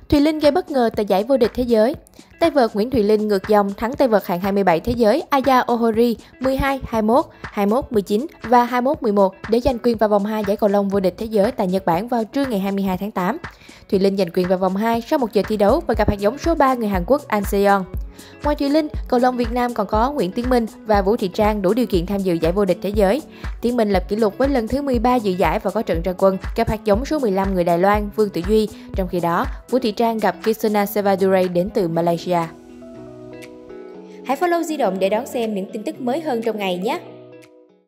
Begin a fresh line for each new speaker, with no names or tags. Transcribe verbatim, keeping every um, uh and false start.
Thùy Linh gây bất ngờ tại giải vô địch thế giới. Tay vợt Nguyễn Thùy Linh ngược dòng thắng tay vợt hạng hai mươi bảy thế giới Aya Ohori mười hai hai mươi mốt, hai mươi mốt mười chín và hai mươi mốt mười một để giành quyền vào vòng hai giải cầu lông vô địch thế giới tại Nhật Bản vào trưa ngày hai mươi hai tháng tám. Thùy Linh giành quyền vào vòng hai sau một giờ thi đấu và gặp hạt giống số ba người Hàn Quốc An Seon. Ngoài Thùy Linh, cầu lông Việt Nam còn có Nguyễn Tiến Minh và Vũ Thị Trang đủ điều kiện tham dự giải vô địch thế giới. Tiến Minh lập kỷ lục với lần thứ mười ba dự giải và có trận ra quân gặp hạt giống số mười lăm người Đài Loan Vương Tử Duy. Trong khi đó, Vũ Thị Trang gặp Kisuna Sevadure đến từ Malaysia. Hãy follow Di Động để đón xem những tin tức mới hơn trong ngày nhé!